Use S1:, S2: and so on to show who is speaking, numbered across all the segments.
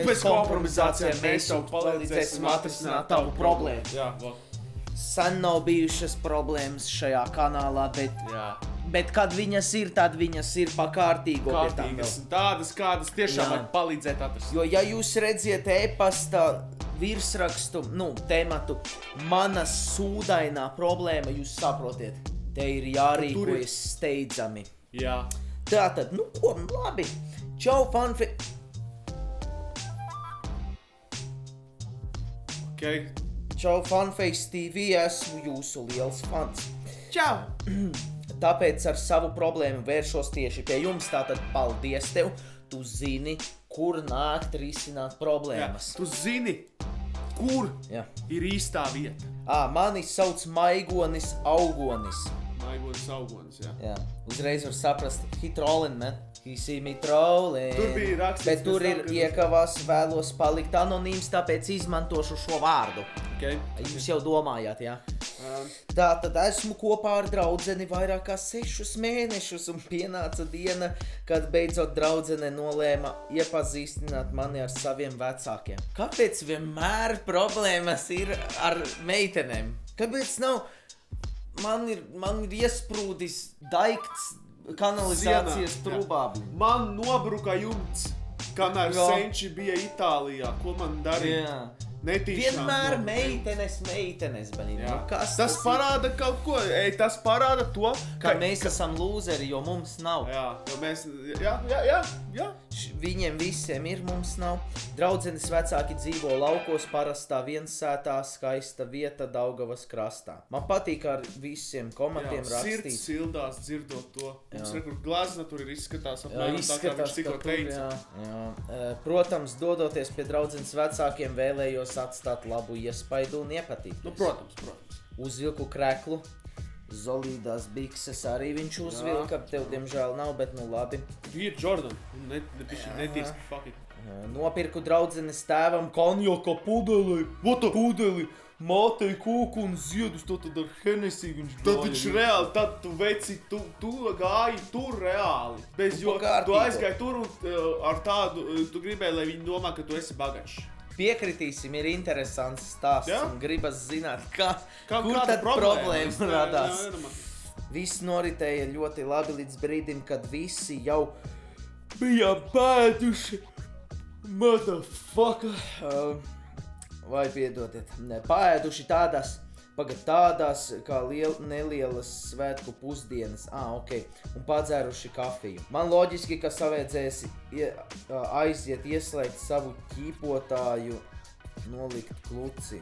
S1: bez kompромизācijām mēs tev palīdzēsim atrisināt tavu problēmu.
S2: Jā, vot.
S3: Sen nav bijušas problēmas šajā kanālā, bet kad viņas ir, tad viņas ir pa kārtīgo.
S1: Kārtīgas, tādas, kādas tiešām vajag palīdzēt atrisināt.
S3: Jo, ja jūs redziet e-pasta virsrakstu, tematu, mana sūdainā problēma, jūs saprotiet, te ir jārīkojas steidzami.
S1: Jā.
S3: Tātad, labi. Čau, fanfi...
S1: Okay.
S3: Čau, Funface TV, esmu jūsu liels fans.
S1: Čau!
S3: Tāpēc ar savu problēmu vēršos tieši pie jums, tātad paldies tev. Tu zini, kur nākt risināt problēmas.
S1: Jā, tu zini, kur ir īstā vieta.
S3: Mani sauc Maigonis Augonis.
S1: Maigonis Augonis,
S3: jā. Uzreiz var saprast, he trolling, man. He see me trolling.
S1: Tur bija rakstīts.
S3: Bet tur ir iekavās, vēlos palikt anonīms, tāpēc izmantošu šo vārdu.
S1: Okay.
S3: Jūs jau domājāt, jā? Tātad esmu kopā ar draudzeni vairāk kā 6 mēnešus un pienāca diena, kad beidzot draudzene nolēma iepazīstināt mani ar saviem vecākiem. Kāpēc vienmēr problēmas ir ar meitenēm? Kāpēc nav? Man ir iesprūdis daikts kanalizācijas trubā.
S1: Man nobruka jumts, kamēr senči bija Itālijā. Ko man darīja? Netīšām.
S3: Vienmēr meitenes, benīni.
S1: Tas parāda kaut ko. Tas parāda to,
S3: ka mēs esam lūzeri, jo mums nav.
S1: Jā, jo mēs... Jā.
S3: Viņiem visiem ir, mums nav. Draudzenes vecāki dzīvo laukos, parastā viensētā, skaista vieta Daugavas krastā. Man patīk ar visiem komatiem rakstīt.
S1: Sirds sildās dzirdot to. Mums rekur glazna tur ir izskatās apmēram tā, kā viņš tikko teica.
S3: Protams, dodoties pie draudzenes vecākiem, vēlējos atstāt labu iespaidu un iepatīties.
S1: Protams.
S3: Uzvilku kreklu. Zolīdās bikses arī viņš uzvilka, tev diemžēl nav, bet labi.
S1: Bija Jordan, netīsti fucking.
S3: Nopirku draudzenes tēvam konjaka pudeli, mātei kūku un ziedus, tad ar Hennessy viņš gāja.
S1: Tad viņš reāli, tad tu veci, tu gāji tur reāli. Tu aizgāji tur un ar tādu, tu gribēji, lai viņi domā, ka tu esi bagačs.
S3: Piekritīsim, ir interesants stāsts un gribas zināt, kur tad problēma radās. Viss noritēja ļoti labi līdz brīdim, kad visi jau bija pēduši. Motherfucker. Vai piedodiet, pēduši tādās kā nelielas svētku pusdienas, un padzēruši kafiju. Man loģiski, ka savēdzēs aiziet ieslēgt savu ķīpotāju, nolikt kluci.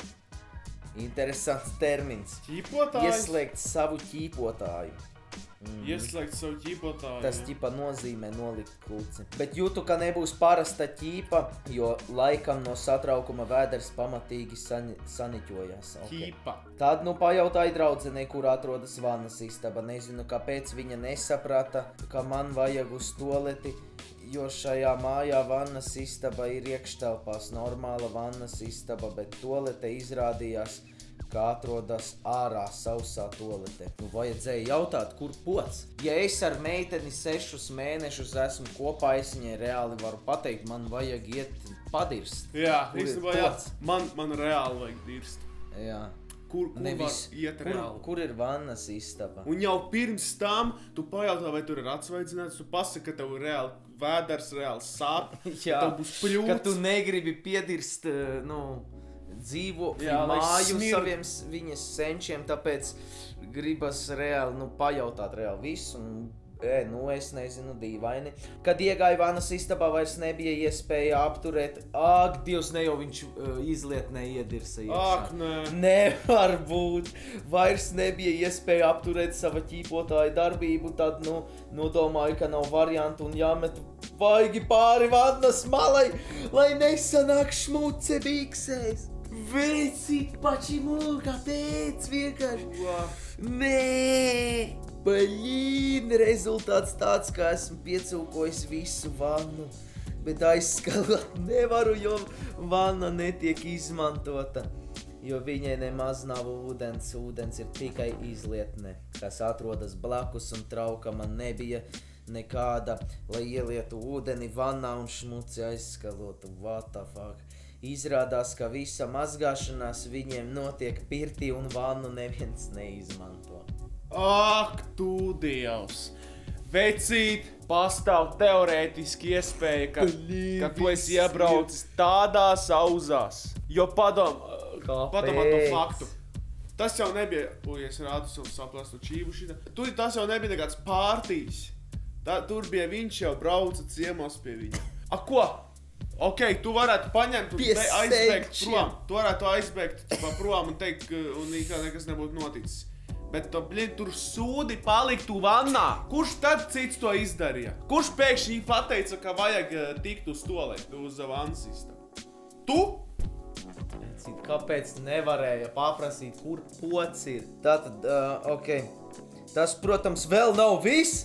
S3: Interesants termins.
S1: Ķīpotājs?
S3: Ieslēgt savu ķīpotāju.
S1: Ieslēgt savu ķīpotāju.
S3: Tas ķipa nozīmē nolikt kluci. Bet jūtu, ka nebūs parasta ķīpa, jo laikam no satraukuma vēders pamatīgi saniķojās.
S1: Ķīpa.
S3: Tad pajautāja draudzenei, kur atrodas vannas istaba. Nezinu, kāpēc viņa nesaprata, ka man vajag uz toleti, jo šajā mājā vannas istaba ir iekštelpās. Normāla vannas istaba, bet tolete izrādījās, kā atrodas ārā sausā tolete. Vajadzēja jautāt, kur pods. Ja es ar meiteni 6 mēnešus esmu kopā, es viņai reāli varu pateikt, man vajag iet padirst.
S1: Jā, man reāli vajag dirst.
S3: Jā.
S1: Kur var iet reāli?
S3: Kur ir vannas istaba?
S1: Un jau pirms tam tu pajautā, vai tur ir atsvaidzināts, tu pasaki, ka tev reāli vēders, reāli sāp, ka tev būs pļūts.
S3: Ka tu negribi piedirst, dzīvo māju saviem viņas senčiem, tāpēc gribas reāli, pajautāt reāli visu, es nezinu, dīvaini. Kad iegāja vannas istabā, vairs nebija iespēja apturēt. Ak, Dievs, ne jau viņš izliet neiedirsa iekšā.
S1: Ak, nē.
S3: Nevar būt. Vairs nebija iespēja apturēt sava ķīpotāja darbību, tad, nodomāju, ka nav variantu un jāmet vaigi pāri vannas malai, lai nesanāk šmuce biksēs. Veci, почему, kāpēc vienkārši? Nē! Rezultāts tāds, ka esmu piecūkojis visu vannu, bet aizskalot nevaru, jo vanna netiek izmantota, jo viņai nemaz nav ūdens ir tikai izlietne, kas atrodas blakus un trauka man nebija nekāda, lai ielietu ūdeni vannā un šmuci aizskalotu. What the fuck? Izrādās, ka visa mazgāšanās viņiem notiek pirtī un vannu neviens neizmanto.
S1: Ak, tu Dievs! Vecīt, pastāv teorētiski iespēja, ka tu esi iebraucis tādās auzās. Jo padomā to faktu. Tas jau nebija, es rādu savu saplastu čīvu šitā. Tas jau nebija nekāds pārtīs. Tur bija viņš jau brauca ciemos pie viņa. Ko? Ok, tu varētu paņemt un aizbēgt prom. Tu varētu aizbēgt prom un teikt, un nekas nebūtu noticis. Bet tur sūdi paliktu vannā. Kurš tad cits to izdarīja? Kurš pēkšņi pateica, ka vajag tikt uz toleti, uz vannas istabu? Tu?
S3: Kāpēc nevarēja paprasīt, kur pods ir? Tātad, ok. Tas, protams, vēl nav viss.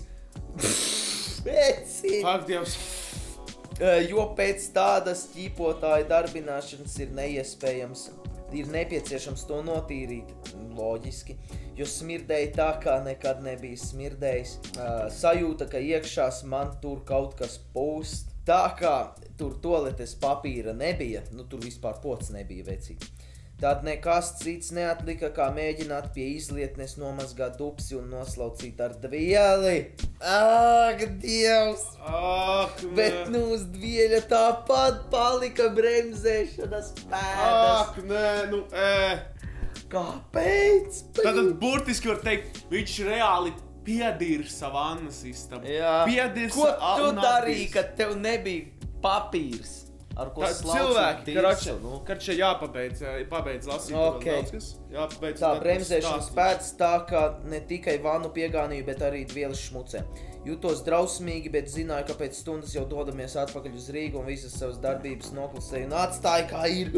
S1: Ak, Dievs.
S3: Jo pēc tādas ķīpotāja darbināšanas ir neiespējams. Ir nepieciešams to notīrīt, loģiski, jo smirdēja tā, kā nekad nebija smirdējis. Sajūta, ka iekšās man tur kaut kas pūst. Tā kā tur toaletes papīra nebija, tur vispār pods nebija vecīt. Tad nekas cits neatlika, kā mēģināt pie izlietnes nomazgāt dupsi un noslaucīt ar dvieli. Ak, Dievs! Bet uz dvieļa tāpat palika bremzēšanas pēdas.
S1: Ak, nē,
S3: Kāpēc?
S1: Tātad burtiski var teikt, viņš reāli piedirsa vannas istabu.
S3: Jā.
S1: Piedirsa
S3: Ko tu darīji, kad tev nebija papīrs? Ar ko
S1: cilvēki, karčē jāpabeidz lasīt.
S3: Okay.
S1: Jāpabeidz
S3: tā bremzēšanas pēdas tā, ka ne tikai vannu piegānīju, bet arī dvieles šmucē. Jutos drausmīgi, bet zināju, ka pēc stundas jau dodamies atpakaļ uz Rīgu un visas savas darbības noklusēju un atstāju, kā ir.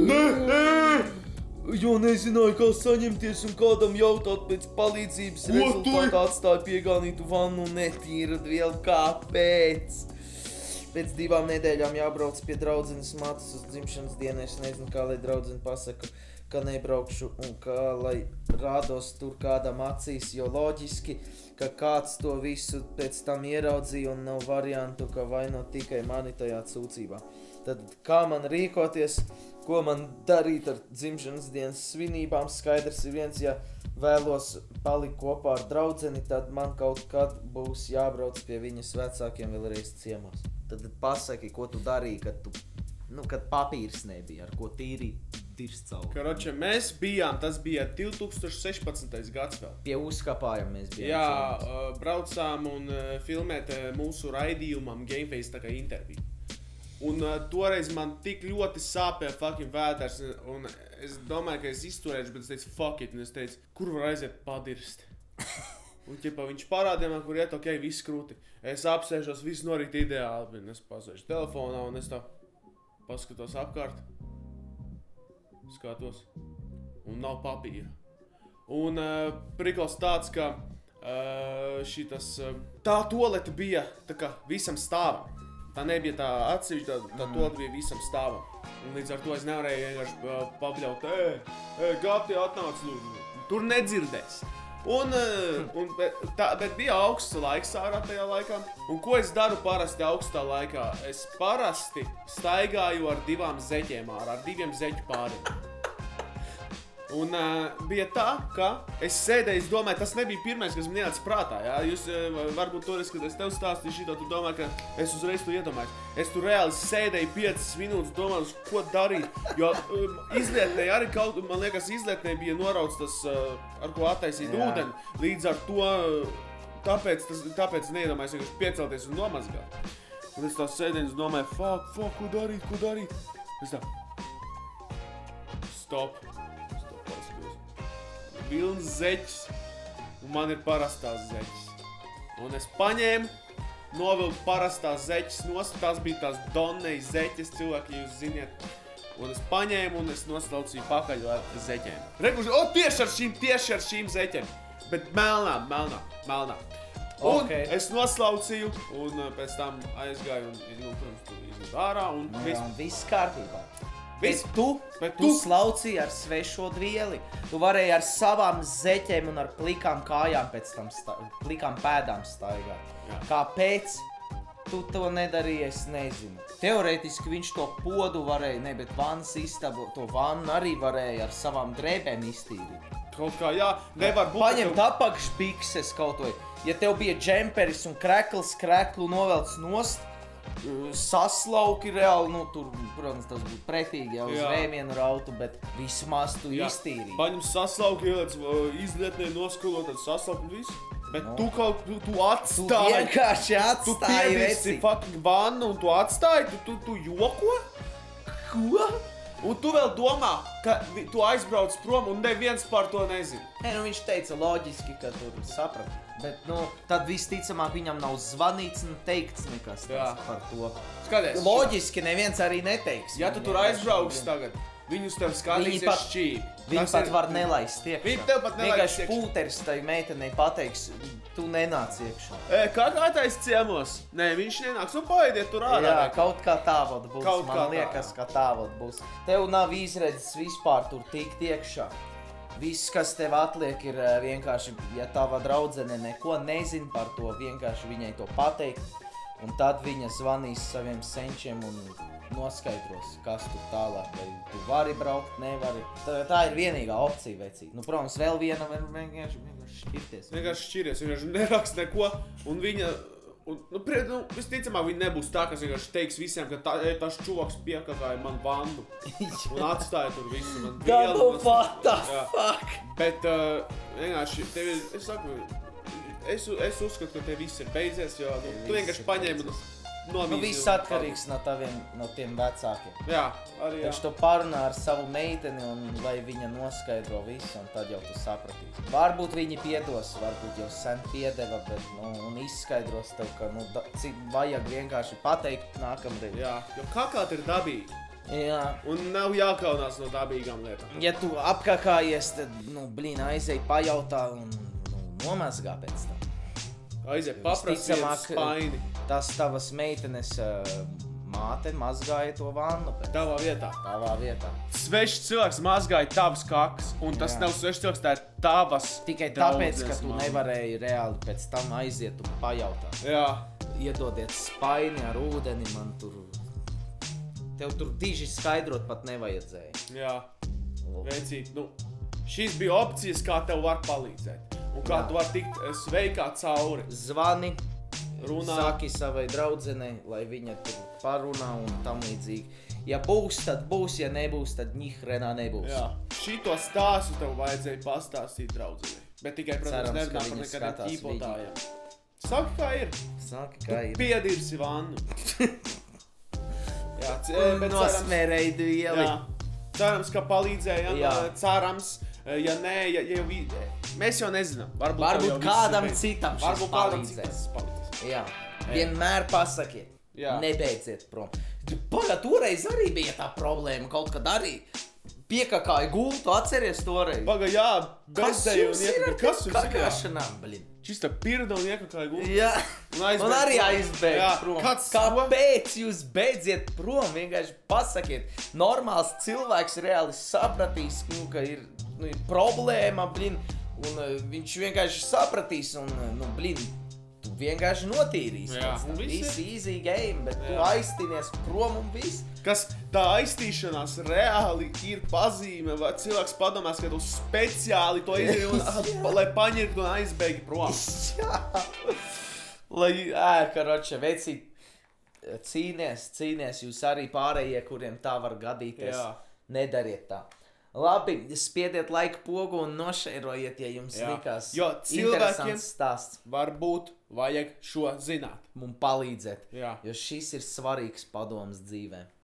S3: Jo nezināju, kā saņemties un kādam jautāt pēc palīdzības rezultātā atstāju piegānītu vannu un netīru dvielu. Kāpēc? Pēc 2 nedēļām jābrauc pie draudzenes matas uz dzimšanas dienu. Es nezinu, kā lai draudzene pasaka, ka nebraukšu un kā lai rādos tur kādam acīs, jo loģiski, ka kāds to visu pēc tam ieraudzīja un nav variantu, ka vainot tikai mani tajā sūcībā. Tad kā man rīkoties, ko man darīt ar dzimšanas dienas svinībām, skaidrs ir viens, ja vēlos palikt kopā ar draudzeni, tad man kaut kad būs jābrauc pie viņas vecākiem vēlreiz ciemos. Tad pasaki, ko tu darīji, kad papīrs nebija, ar ko tīri dirst cauri.
S1: Karoče, mēs bijām, tas bija 2016. gads vēl.
S3: Pie uzkapājuma mēs bijām.
S1: Jā, braucām un filmēt mūsu raidījumam Gameface tā kā interviju. Un toreiz man tik ļoti sāpēja fucking vēders, un es domāju, ka es izturēšu, bet es teicu, fuck it, un es teicu, kur var aiziet padirst? Un viņš parādīja man, kur iet, ok, viss krūti. Es apsēžos, viss norīt ideāli, es pasēžu telefonā un es tā paskatos apkārt, skatos, un nav papīra. Un prikals tāds, ka tā tolete bija tā kā visam stāvam. Tā nebija tā atsevišķa, tā tolete bija visam stāvam. Un līdz ar to es nevarēju vienkārši papļaut, Gati atnāc lūdzu, tur nedzirdēs. Bet bija augsts laiks ārā tajā laikā. Un ko es daru parasti augstā laikā? Es parasti staigāju ar 2 zeķiem ārā, ar 2 zeķu pāriem. Un bija tā, ka es sēdēju, es domāju, tas nebija pirmais, kas man ienāca prātā. Jā? Jūs varbūt toreiz, kad es tev stāstīju šito, tu domā, ka es uzreiz to iedomāju. Es tur reāli sēdēju 5 minūtes, domāju, ko darīt. Jo izlietnē arī kaut, man liekas, izlietnē bija norauts tas, ar ko attaisīt ūdeni. Līdz ar to, tāpēc neiedomājos, ka piecelties un nomazgāt. Un es tā sēdēju, es domāju, fuck, ko darīt? Es tā, stop. Vilns zeķis, un man ir parastās zeķis. Un es paņēmu, novilku parastās zeķis nost, tās bija tās Donnei zeķis, cilvēki, ja jūs ziniet. Un es paņēmu un es noslaucīju pakaļ ar zeķiem. Reguši, tieši ar šīm zeķiem, bet melnā. Un es noslaucīju, un pēc tam aizgāju un, protams, tur izlidu ārā. Un
S3: viss kārtībā.
S1: Viss.
S3: Bet tu slaucīji ar svešo dvieli. Tu varēji ar savām zeķēm un ar plikām kājām pēc tam plikām pēdām staigāt.
S1: Jā.
S3: Kāpēc tu to nedarīji, es nezinu. Teorētiski viņš to podu varēja, ne, bet vannas istabu, to vannu arī varēja ar savām drēbēm iztīrīt.
S1: Kaut kā, jā, nevar būt.
S3: Paņemt apakšbikses kaut vai. Ja tev bija džemperis un kreklu novelc nost, saslauki reāli, nu tur, protams, tas būtu pretīgi jau uz vēmienu rautu, bet vismaz tu iztīrīji.
S1: Paņem saslauki, ieliec izlietnē, noskulot, tad saslauki un visu. Bet tu atstāji.
S3: Tu vienkārši atstāji,
S1: Tu piedīsi fucking vannu un tu atstāji, tu joko?
S3: Ko?
S1: Un tu vēl domā, ka tu aizbrauc prom un neviens par to nezina.
S3: Nē, nu viņš teica loģiski, ka tur saprata. Bet, nu, tad visticamāk viņam nav zvanīts un teikts nekas par to.
S1: Skaties.
S3: Loģiski neviens arī neteiks.
S1: Ja tu tur aizbrauks tagad, viņus tev skatīsies šķīvi.
S3: Viņi pat var nelaist iekšā.
S1: Viņi tev pat nelaist
S3: iekšā. Vienkārši pūteris tai meitenei pateiks, tu nenāc iekšā.
S1: Kā tais ciemos? Nē, viņš nenāks. Nu, paidiet tur ārā.
S3: Jā, kaut kā tā vod būs. Man liekas, ka tā vod būs. Tev nav izredzes vispār tur tikt iekšā. Viss, kas tev atliek, ir vienkārši, ja tava draudzene neko nezin par to, vienkārši viņai to pateikt. Un tad viņa zvanīs saviem senčiem un noskaidros, kas tur tālāk. Vai tu vari braukt, nevari. Tā ir vienīgā opcija, vecīt. Nu, protams, vēl viena vienkārši šķirties.
S1: Vienkārši šķiries, vienkārši nerakst neko. Un viņa, visticamāk, viņa nebūs tā, kas vienkārši teiks visiem, ka tas čuvaks piekakāja man vannu. Un atstāja tur visu.
S3: What the fuck?
S1: Bet vienkārši, es uzskatu, ka te viss ir beidzies, jo tu vienkārši paņēmi un nomīsi.
S3: Nu, viss atkarīgs no tiem vecākiem.
S1: Jā, arī jā.
S3: Taču tu parunā ar savu meiteni un lai viņa noskaidro visu, un tad jau tu sapratīsi. Varbūt viņi piedos, varbūt jau sen piedeva, bet, un izskaidros tev, ka, cik vajag vienkārši pateikt nākamreiz.
S1: Jā, jo kakāt ir dabīgi.
S3: Jā.
S1: Un nav jākaunās no dabīgām lietām.
S3: Ja tu apkakājies, tad, aizej pajautā un nomazgā pēc tam.
S1: Aiziet paprasiet spaini.
S3: Tas tavas meitenes māte mazgāja to vannu.
S1: Tavā vietā.
S3: Tavā vietā.
S1: Svešs cilvēks mazgāja tavas kakas, un tas nav svešs cilvēks, tā ir tavas
S3: tikai tāpēc, ka tu nevarēji reāli pēc tam aiziet un pajautāt.
S1: Jā.
S3: Iedodiet spaini ar ūdeni, man tur... Tev tur diži skaidrot pat nevajadzēja.
S1: Jā. Vecīt, šīs bija opcijas, kā tev var palīdzēt. Un kā tu var tikt sveikā cauri.
S3: Zvani,
S1: runā.
S3: Saki savai draudzenei, lai viņa tur parunā un tam līdzīgi. Ja būs, tad būs, ja nebūs, tad ņihrenā nebūs.
S1: Jā. Šito stāstu tev vajadzēja pastāstīt draudzenei. Bet tikai, protams, nerunā par nekādiem ķīpotājiem. Saki, kā ir.
S3: Saki, kā ir.
S1: Tu piedirsi vannu. Jā, bet
S3: nosmērēji dvieli.
S1: Jā. Cerams, ka palīdzēja. Cerams. Ja nē, mēs jau nezinām.
S3: Varbūt kādam citam šis
S1: palīdzēs.
S3: Jā, vienmēr pasakiet. Nebeidziet prom. Pagad, toreiz arī bija tā problēma, kaut kad arī piekakāja gultu, atceries toreiz?
S1: Pagad, jā, bezdēju un
S3: iekakāja. Kas jums ir ar kakāšanām, blin?
S1: Čista pirda un iekakāja gultu.
S3: Jā, un arī aizbēga prom. Kāpēc jūs beidziet prom? Vienkārši pasakiet. Normāls cilvēks reāli sapratīs, ka ir problēma, blin, un viņš vienkārši sapratīs, un, blin, tu vienkārši notīrīsi. Viss easy game, bet tu aiztīnies prom un viss.
S1: Kas tā aiztīšanās reāli ir pazīme, vai cilvēks padomās, ka tu speciāli to izdarīji, lai paņirtu un aizbēgi prom.
S3: Jā. Lai, karoče, veci, cīnies, jūs arī pārējie, kuriem tā var gadīties, nedariet tā. Labi, spiediet laiku pogu un nošērojiet, ja jums likās interesants stāsts.
S1: Varbūt vajag šo zināt.
S3: Un palīdzēt,
S1: jo
S3: šis ir svarīgs padoms dzīvē.